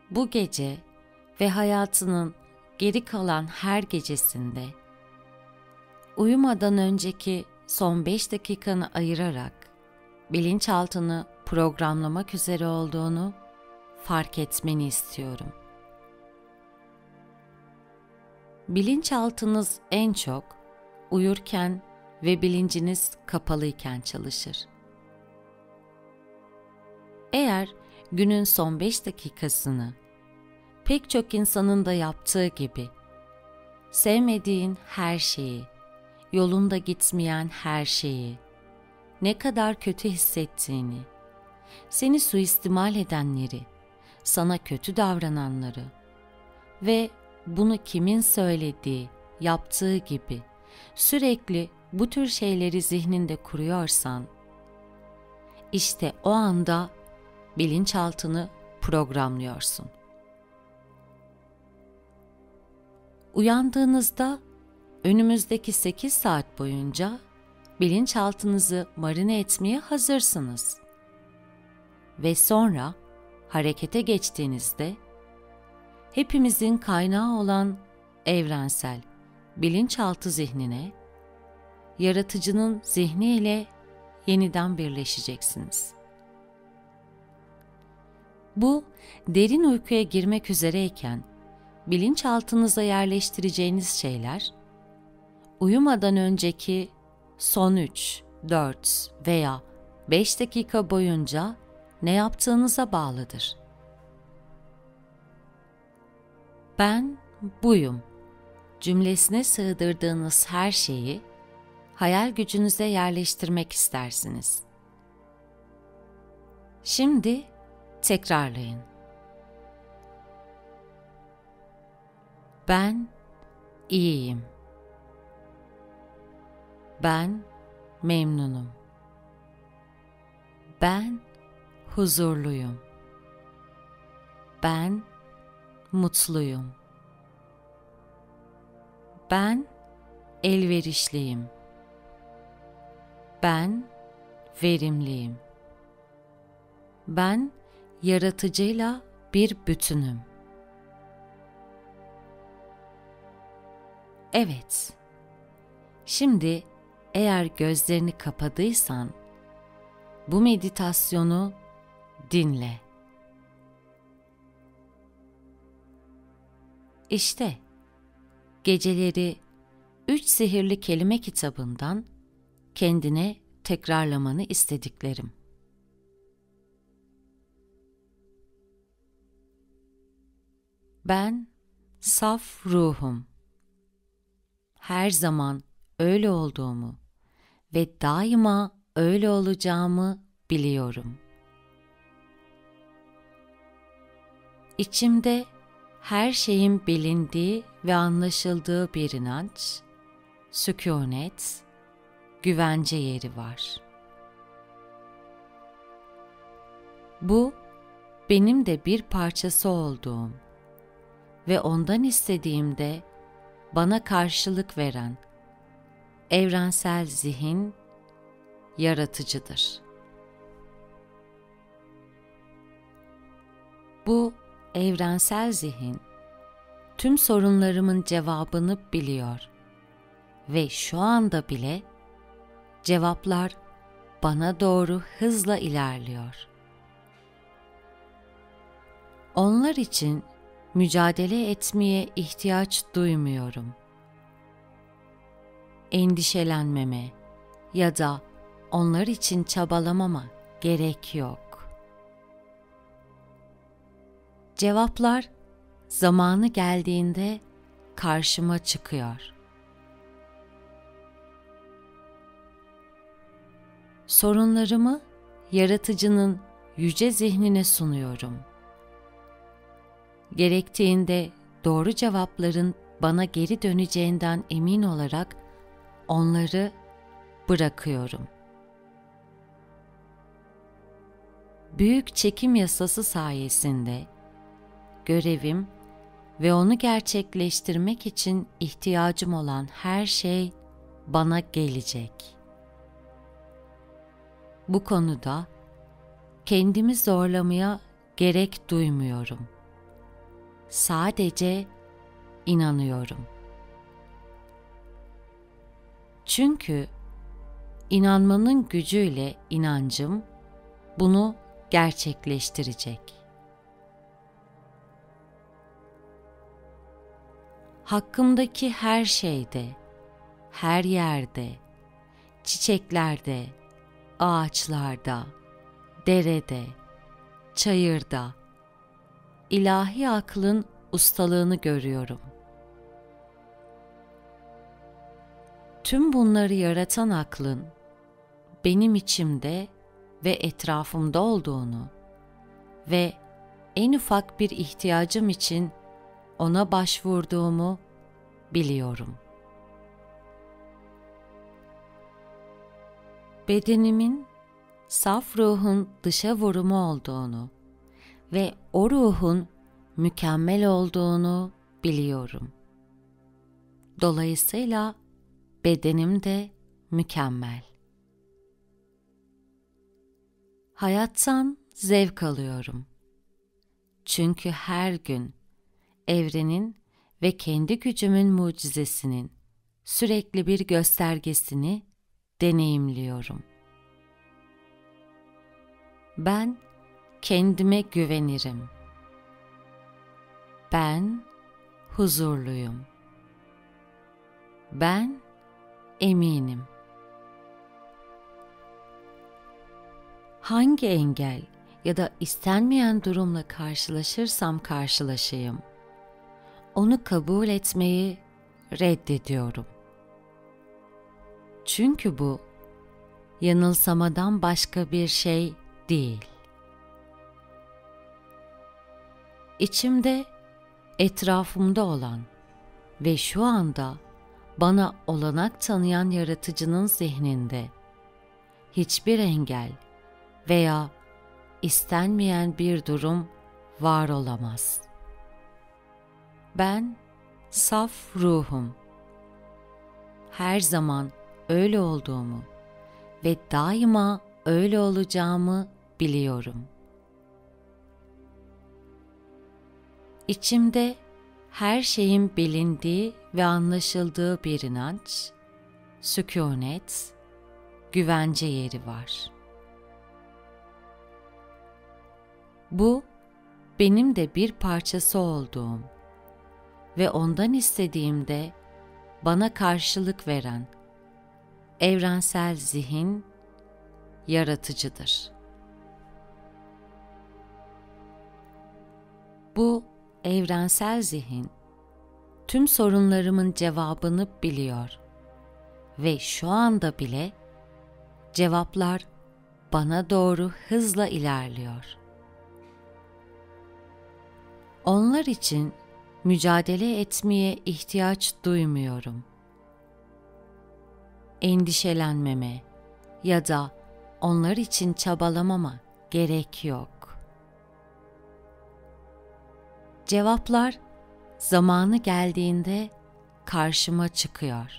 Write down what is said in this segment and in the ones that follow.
Bu gece ve hayatının geri kalan her gecesinde uyumadan önceki son 5 dakikanı ayırarak bilinçaltını programlamak üzere olduğunu fark etmeni istiyorum. Bilinçaltınız en çok uyurken ve bilinciniz kapalıyken çalışır. Eğer günün son 5 dakikasını pek çok insanın da yaptığı gibi sevmediğin her şeyi, yolunda gitmeyen her şeyi, ne kadar kötü hissettiğini, seni suistimal edenleri, sana kötü davrananları ve bunu kimin söylediği, yaptığı gibi sürekli bu tür şeyleri zihninde kuruyorsan, işte o anda bilinçaltını programlıyorsun. Uyandığınızda önümüzdeki 8 saat boyunca bilinçaltınızı marine etmeye hazırsınız. Ve sonra harekete geçtiğinizde hepimizin kaynağı olan evrensel bilinçaltı zihnine, yaratıcının zihniyle yeniden birleşeceksiniz. Bu derin uykuya girmek üzereyken bilinçaltınıza yerleştireceğiniz şeyler, uyumadan önceki son 3, 4 veya 5 dakika boyunca ne yaptığınıza bağlıdır. Ben buyum cümlesine sığdırdığınız her şeyi hayal gücünüze yerleştirmek istersiniz. Şimdi tekrarlayın. Ben iyiyim. Ben memnunum. Ben huzurluyum. Ben mutluyum. Ben elverişliyim. Ben verimliyim. Ben yaratıcıyla bir bütünüm. Evet. Şimdi eğer gözlerini kapadıysan bu meditasyonu dinle. İşte geceleri 3 sihirli kelime kitabından kendine tekrarlamanı istediklerim. Ben saf ruhum. Her zaman öyle olduğumu ve daima öyle olacağımı biliyorum. İçimde her şeyin bilindiği ve anlaşıldığı bir inanç, sükûnet, güvence yeri var. Bu, benim de bir parçası olduğum ve ondan istediğimde bana karşılık veren evrensel zihin yaratıcıdır. Bu evrensel zihin tüm sorunlarımın cevabını biliyor ve şu anda bile cevaplar bana doğru hızla ilerliyor. Onlar için mücadele etmeye ihtiyaç duymuyorum. Endişelenmeme ya da onlar için çabalamama gerek yok. Cevaplar zamanı geldiğinde karşıma çıkıyor. Sorunlarımı yaratıcının yüce zihnine sunuyorum. Gerektiğinde doğru cevapların bana geri döneceğinden emin olarak onları bırakıyorum. Büyük çekim yasası sayesinde görevim ve onu gerçekleştirmek için ihtiyacım olan her şey bana gelecek. Bu konuda kendimi zorlamaya gerek duymuyorum. Sadece inanıyorum. Çünkü inanmanın gücüyle inancım bunu gerçekleştirecek. Hakkımdaki her şeyde, her yerde, çiçeklerde, ağaçlarda, derede, çayırda, ilahi aklın ustalığını görüyorum. Tüm bunları yaratan aklın benim içimde ve etrafımda olduğunu ve en ufak bir ihtiyacım için ona başvurduğumu biliyorum. Bedenimin saf ruhun dışa vurumu olduğunu ve o ruhun mükemmel olduğunu biliyorum. Dolayısıyla bedenim de mükemmel. Hayattan zevk alıyorum. Çünkü her gün evrenin ve kendi gücümün mucizesinin sürekli bir göstergesini deneyimliyorum. Ben kendime güvenirim. Ben huzurluyum. Ben eminim. Hangi engel ya da istenmeyen durumla karşılaşırsam karşılaşayım, onu kabul etmeyi reddediyorum. Çünkü bu yanılsamadan başka bir şey değil. İçimde, etrafımda olan ve şu anda bana olanak tanıyan yaratıcının zihninde hiçbir engel veya istenmeyen bir durum var olamaz. Ben saf ruhum. Her zaman öyle olduğumu ve daima öyle olacağımı biliyorum. İçimde her şeyin bilindiği ve anlaşıldığı bir inanç, sükûnet, güvence yeri var. Bu, benim de bir parçası olduğum ve ondan istediğimde bana karşılık veren evrensel zihin yaratıcıdır. Bu evrensel zihin tüm sorunlarımın cevabını biliyor ve şu anda bile cevaplar bana doğru hızla ilerliyor. Onlar için mücadele etmeye ihtiyaç duymuyorum. Endişelenmeme ya da onlar için çabalamama gerek yok. Cevaplar zamanı geldiğinde karşıma çıkıyor.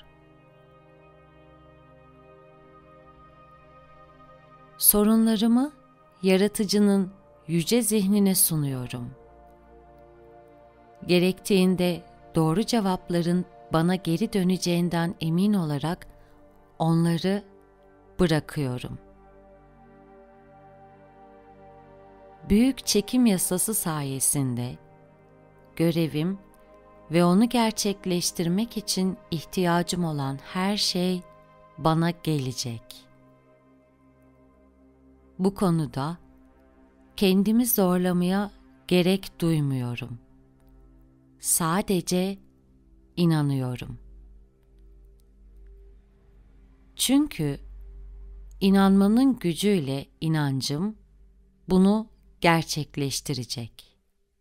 Sorunlarımı yaratıcının yüce zihnine sunuyorum. Gerektiğinde doğru cevapların bana geri döneceğinden emin olarak onları bırakıyorum. Büyük çekim yasası sayesinde görevim ve onu gerçekleştirmek için ihtiyacım olan her şey bana gelecek. Bu konuda kendimi zorlamaya gerek duymuyorum. Sadece inanıyorum. Çünkü inanmanın gücüyle inancım bunu gerçekleştirecek.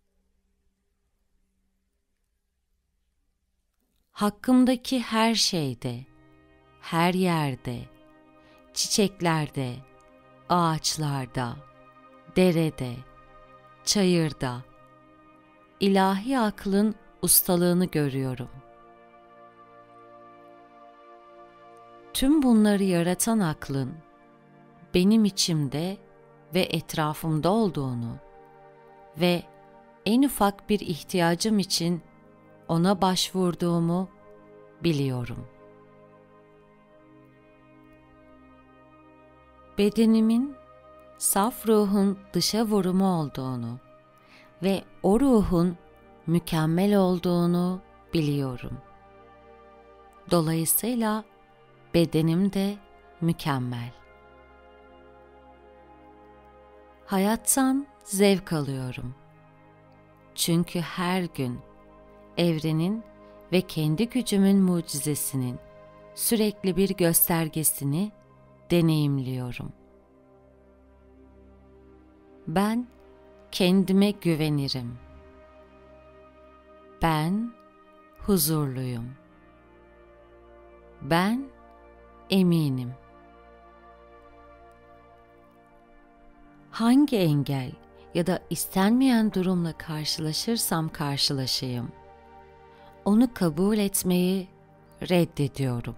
Hakkımdaki her şeyde, her yerde, çiçeklerde, ağaçlarda, derede, çayırda, ilahi aklın ustalığını görüyorum. Tüm bunları yaratan aklın benim içimde ve etrafımda olduğunu ve en ufak bir ihtiyacım için ona başvurduğumu biliyorum. Bedenimin saf ruhun dışa vurumu olduğunu ve o ruhun mükemmel olduğunu biliyorum. Dolayısıyla bedenim de mükemmel. Hayattan zevk alıyorum. Çünkü her gün evrenin ve kendi gücümün mucizesinin sürekli bir göstergesini deneyimliyorum. Ben kendime güvenirim. Ben huzurluyum. Ben eminim. Hangi engel ya da istenmeyen durumla karşılaşırsam karşılaşayım, onu kabul etmeyi reddediyorum.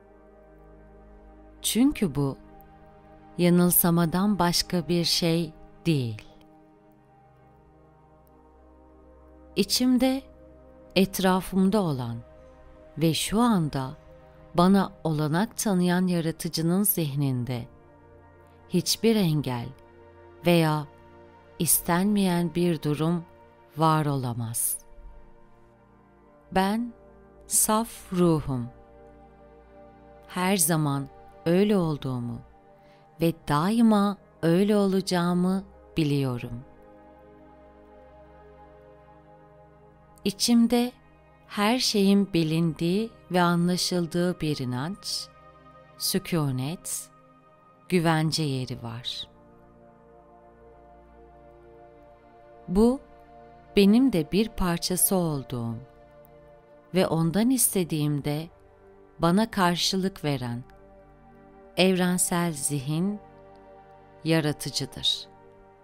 Çünkü bu yanılsamadan başka bir şey değil. İçimde, etrafımda olan ve şu anda bana olanak tanıyan yaratıcının zihninde hiçbir engel veya istenmeyen bir durum var olamaz. Ben saf ruhum. Her zaman öyle olduğumu ve daima öyle olacağımı biliyorum. İçimde her şeyin bilindiği ve anlaşıldığı bir inanç, sükûnet, güvence yeri var. Bu, benim de bir parçası olduğum ve ondan istediğimde bana karşılık veren evrensel zihin yaratıcıdır.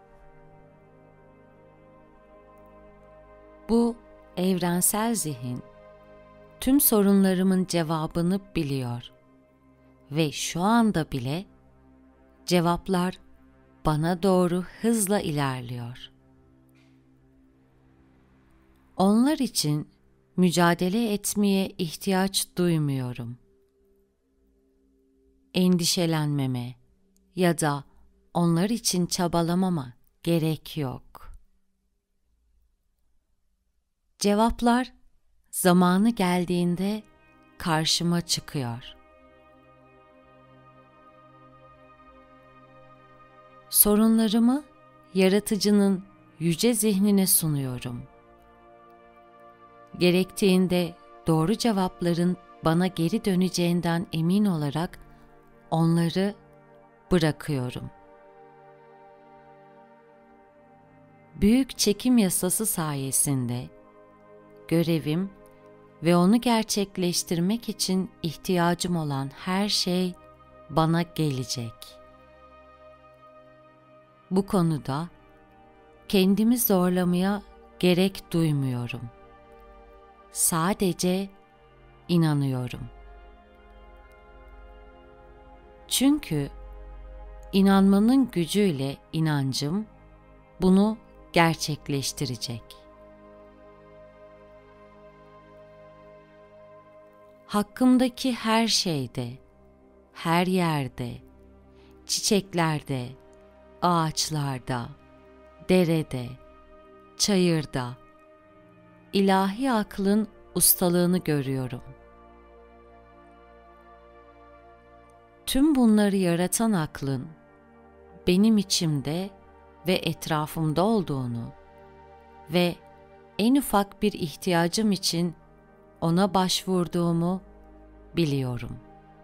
Bu evrensel zihin tüm sorunlarımın cevabını biliyor ve şu anda bile cevaplar bana doğru hızla ilerliyor. Onlar için mücadele etmeye ihtiyaç duymuyorum. Endişelenmeme ya da onlar için çabalamama gerek yok. Cevaplar zamanı geldiğinde karşıma çıkıyor. Sorunlarımı yaratıcının yüce zihnine sunuyorum. Gerektiğinde doğru cevapların bana geri döneceğinden emin olarak onları bırakıyorum. Büyük çekim yasası sayesinde görevim ve onu gerçekleştirmek için ihtiyacım olan her şey bana gelecek. Bu konuda kendimi zorlamaya gerek duymuyorum. Sadece inanıyorum. Çünkü inanmanın gücüyle inancım bunu gerçekleştirecek. Hakkımdaki her şeyde, her yerde, çiçeklerde, ağaçlarda, derede, çayırda, ilahi aklın ustalığını görüyorum. Tüm bunları yaratan aklın benim içimde ve etrafımda olduğunu ve en ufak bir ihtiyacım için ona başvurduğumu biliyorum.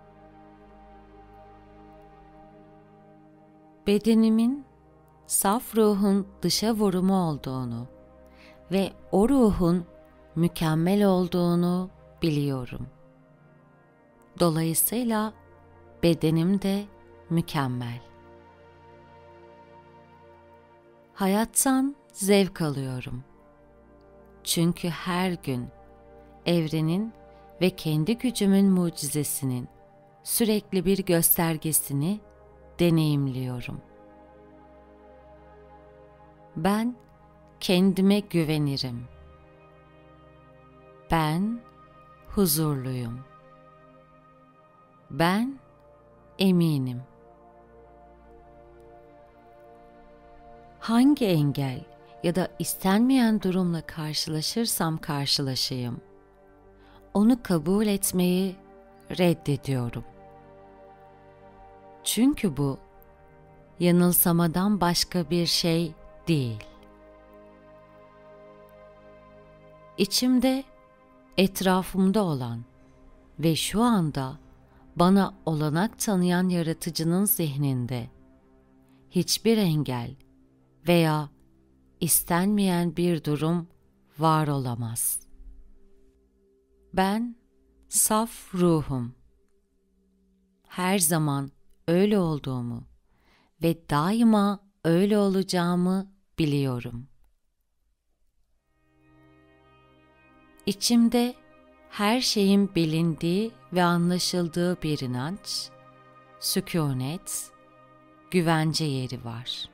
Bedenimin saf ruhun dışa vurumu olduğunu ve o ruhun mükemmel olduğunu biliyorum. Dolayısıyla bedenim de mükemmel. Hayattan zevk alıyorum. Çünkü her gün evrenin ve kendi gücümün mucizesinin sürekli bir göstergesini deneyimliyorum. Ben kendime güvenirim. Ben huzurluyum. Ben eminim. Hangi engel ya da istenmeyen durumla karşılaşırsam karşılaşayım, onu kabul etmeyi reddediyorum. Çünkü bu yanılsamadan başka bir şey değil. İçimde, etrafımda olan ve şu anda bana olanak tanıyan yaratıcının zihninde hiçbir engel veya istenmeyen bir durum var olamaz. Ben saf ruhum. Her zaman öyle olduğumu ve daima öyle olacağımı biliyorum. İçimde her şeyin bilindiği ve anlaşıldığı bir inanç, sükûnet, güvence yeri var.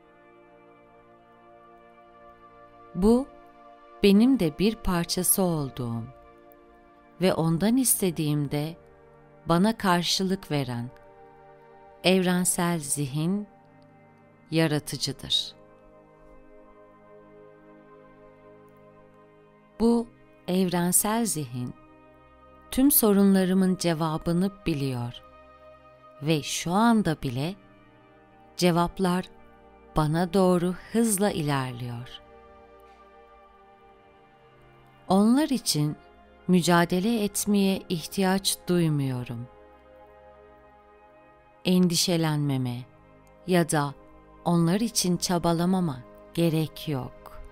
Bu, benim de bir parçası olduğum ve ondan istediğimde bana karşılık veren evrensel zihin yaratıcıdır. Bu evrensel zihin tüm sorunlarımın cevabını biliyor ve şu anda bile cevaplar bana doğru hızla ilerliyor. Onlar için mücadele etmeye ihtiyaç duymuyorum. Endişelenmeme ya da onlar için çabalamama gerek yok.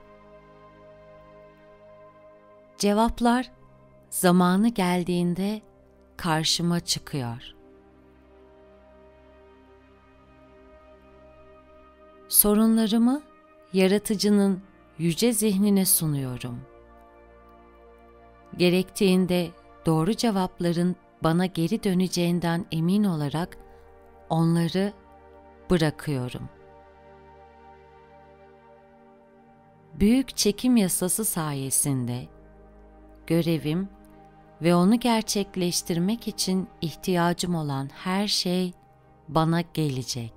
Cevaplar zamanı geldiğinde karşıma çıkıyor. Sorunlarımı yaratıcının yüce zihnine sunuyorum. Gerektiğinde doğru cevapların bana geri döneceğinden emin olarak onları bırakıyorum. Büyük çekim yasası sayesinde görevim ve onu gerçekleştirmek için ihtiyacım olan her şey bana gelecek.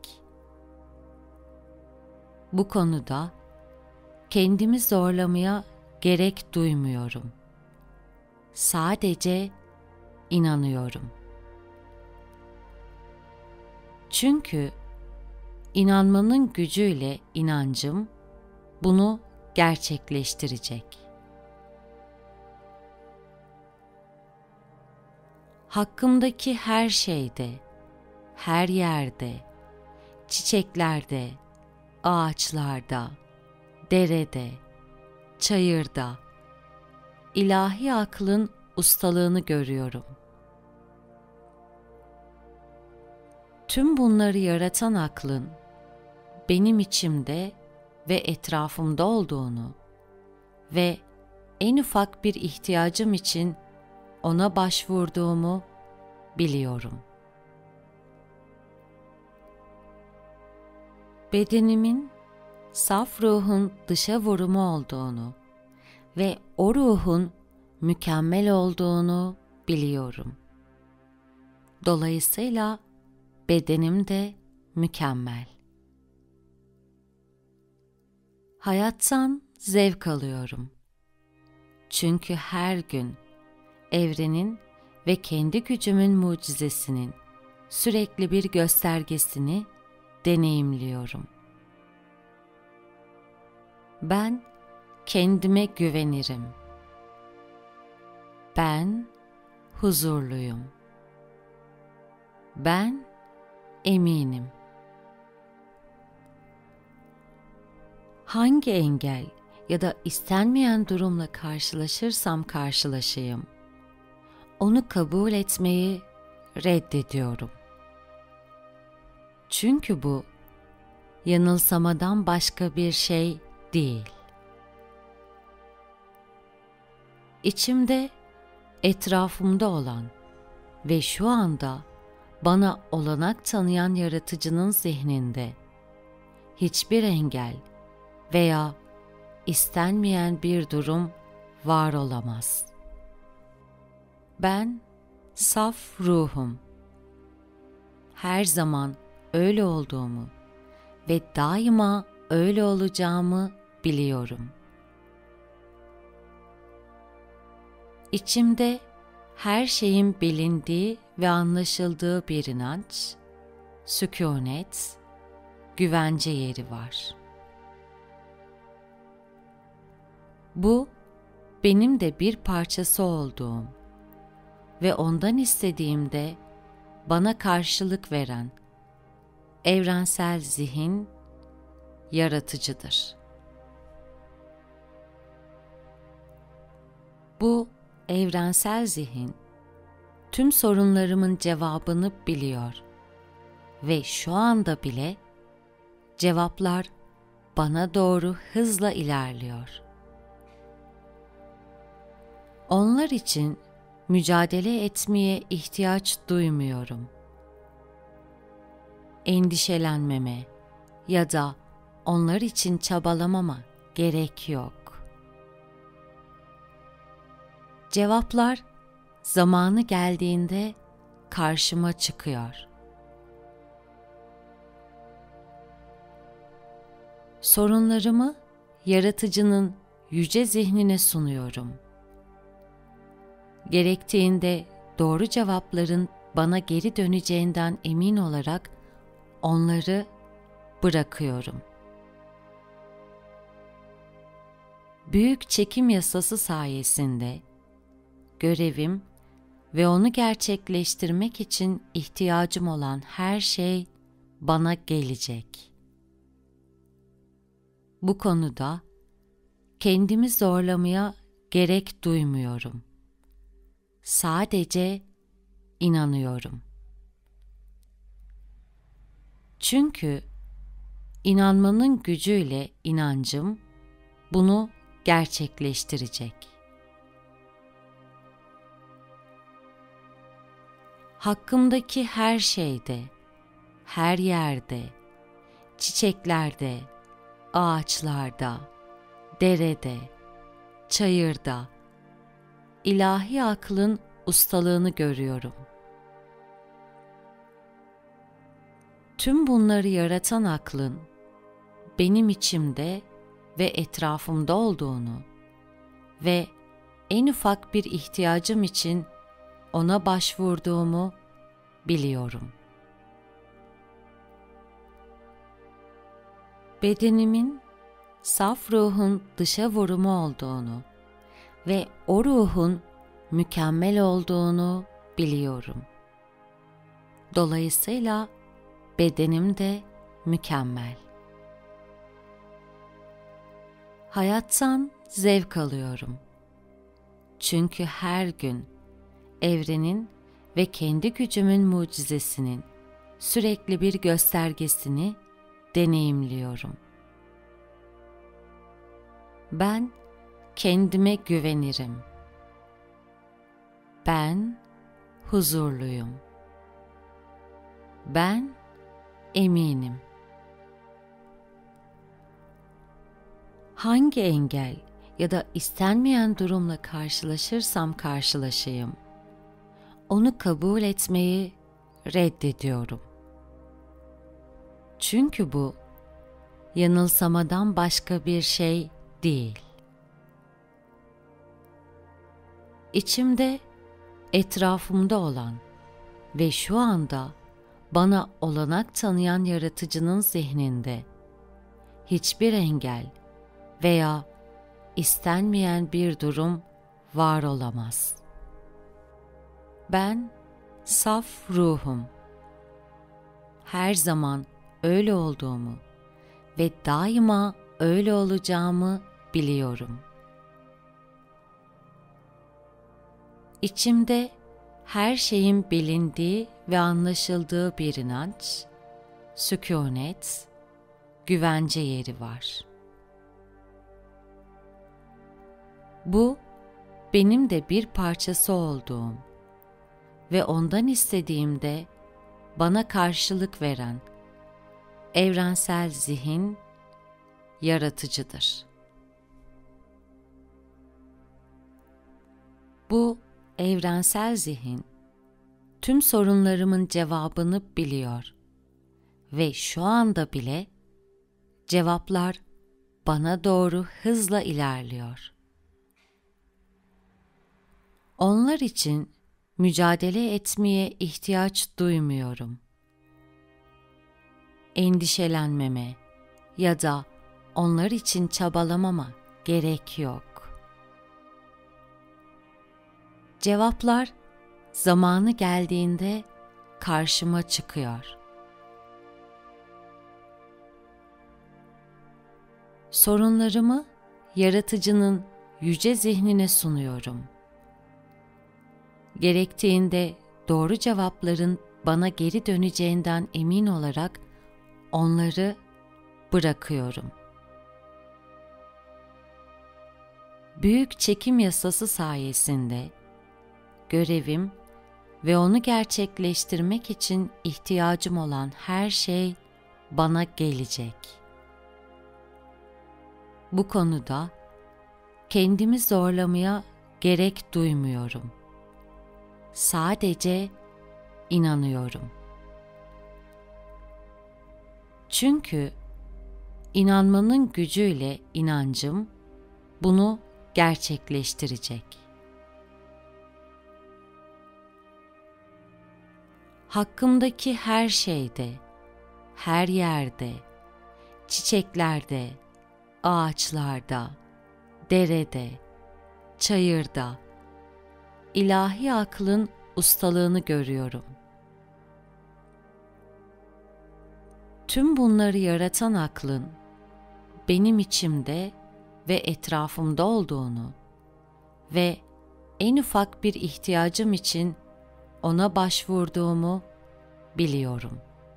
Bu konuda kendimi zorlamaya gerek duymuyorum. Sadece inanıyorum. Çünkü inanmanın gücüyle inancım bunu gerçekleştirecek. Hakkımdaki her şeyde, her yerde, çiçeklerde, ağaçlarda, derede, çayırda, ilahi aklın ustalığını görüyorum. Tüm bunları yaratan aklın benim içimde ve etrafımda olduğunu ve en ufak bir ihtiyacım için ona başvurduğumu biliyorum. Bedenimin saf ruhun dışa vurumu olduğunu ve o ruhun mükemmel olduğunu biliyorum. Dolayısıyla bedenim de mükemmel. Hayattan zevk alıyorum. Çünkü her gün evrenin ve kendi gücümün mucizesinin sürekli bir göstergesini deneyimliyorum. Ben kendime güvenirim. Ben huzurluyum. Ben eminim. Hangi engel ya da istenmeyen durumla karşılaşırsam karşılaşayım, onu kabul etmeyi reddediyorum. Çünkü bu yanılsamadan başka bir şey değil. İçimde, etrafımda olan ve şu anda bana olanak tanıyan yaratıcının zihninde hiçbir engel veya istenmeyen bir durum var olamaz. Ben saf ruhum. Her zaman öyle olduğumu ve daima öyle olacağımı biliyorum. İçimde her şeyin bilindiği ve anlaşıldığı bir inanç, sükûnet, güvence yeri var. Bu, benim de bir parçası olduğum ve ondan istediğimde bana karşılık veren evrensel zihin yaratıcıdır. Bu evrensel zihin tüm sorunlarımın cevabını biliyor ve şu anda bile cevaplar bana doğru hızla ilerliyor. Onlar için mücadele etmeye ihtiyaç duymuyorum. Endişelenmeme ya da onlar için çabalamama gerek yok. Cevaplar zamanı geldiğinde karşıma çıkıyor. Sorunlarımı yaratıcının yüce zihnine sunuyorum. Gerektiğinde doğru cevapların bana geri döneceğinden emin olarak onları bırakıyorum. Büyük çekim yasası sayesinde görevim ve onu gerçekleştirmek için ihtiyacım olan her şey bana gelecek. Bu konuda kendimi zorlamaya gerek duymuyorum. Sadece inanıyorum. Çünkü inanmanın gücüyle inancım bunu gerçekleştirecek. Hakkımdaki her şeyde, her yerde, çiçeklerde, ağaçlarda, derede, çayırda, ilahi aklın ustalığını görüyorum. Tüm bunları yaratan aklın benim içimde ve etrafımda olduğunu ve en ufak bir ihtiyacım için ona başvurduğumu biliyorum. Bedenimin saf ruhun dışa vurumu olduğunu ve o ruhun mükemmel olduğunu biliyorum. Dolayısıyla bedenim de mükemmel. Hayattan zevk alıyorum. Çünkü her gün evrenin ve kendi gücümün mucizesinin sürekli bir göstergesini deneyimliyorum. Ben kendime güvenirim. Ben huzurluyum. Ben eminim. Hangi engel ya da istenmeyen durumla karşılaşırsam karşılaşayım, onu kabul etmeyi reddediyorum. Çünkü bu yanılsamadan başka bir şey değil. İçimde, etrafımda olan ve şu anda bana olanak tanıyan yaratıcının zihninde hiçbir engel veya istenmeyen bir durum var olamaz. Ben saf ruhum. Her zaman öyle olduğumu ve daima öyle olacağımı biliyorum. İçimde her şeyin bilindiği ve anlaşıldığı bir inanç, sükûnet, güvence yeri var. Bu, benim de bir parçası olduğum ve ondan istediğimde bana karşılık veren evrensel zihin yaratıcıdır. Bu evrensel zihin tüm sorunlarımın cevabını biliyor ve şu anda bile cevaplar bana doğru hızla ilerliyor. Onlar için mücadele etmeye ihtiyaç duymuyorum. Endişelenmeme ya da onlar için çabalamama gerek yok. Cevaplar zamanı geldiğinde karşıma çıkıyor. Sorunlarımı yaratıcının yüce zihnine sunuyorum. Gerektiğinde doğru cevapların bana geri döneceğinden emin olarak onları bırakıyorum. Büyük çekim yasası sayesinde görevim ve onu gerçekleştirmek için ihtiyacım olan her şey bana gelecek. Bu konuda kendimi zorlamaya gerek duymuyorum. Sadece inanıyorum. Çünkü inanmanın gücüyle inancım bunu gerçekleştirecek. Hakkımdaki her şeyde, her yerde, çiçeklerde, ağaçlarda, derede, çayırda, ilahi aklın ustalığını görüyorum. Tüm bunları yaratan aklın benim içimde ve etrafımda olduğunu ve en ufak bir ihtiyacım için ona başvurduğumu biliyorum.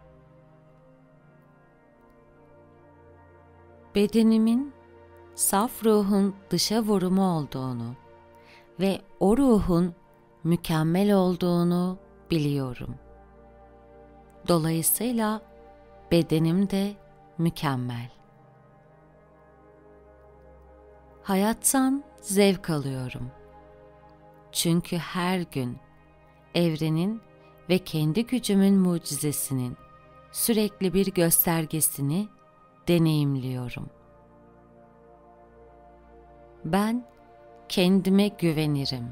Bedenimin saf ruhun dışa vurumu olduğunu ve o ruhun mükemmel olduğunu biliyorum. Dolayısıyla bedenim de mükemmel. Hayattan zevk alıyorum. Çünkü her gün evrenin ve kendi gücümün mucizesinin sürekli bir göstergesini deneyimliyorum. Ben kendime güvenirim.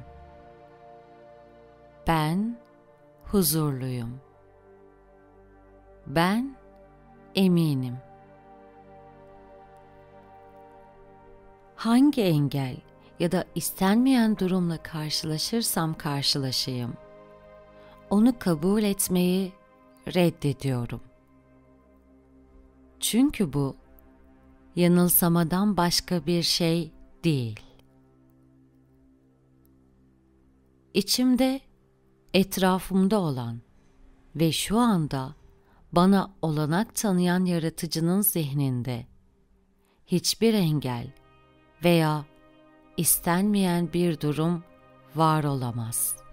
Ben huzurluyum. Ben eminim. Hangi engel ya da istenmeyen durumla karşılaşırsam karşılaşayım, onu kabul etmeyi reddediyorum. Çünkü bu yanılsamadan başka bir şey değil. İçimde, etrafımda olan ve şu anda bana olanak tanıyan yaratıcının zihninde hiçbir engel veya istenmeyen bir durum var olamaz.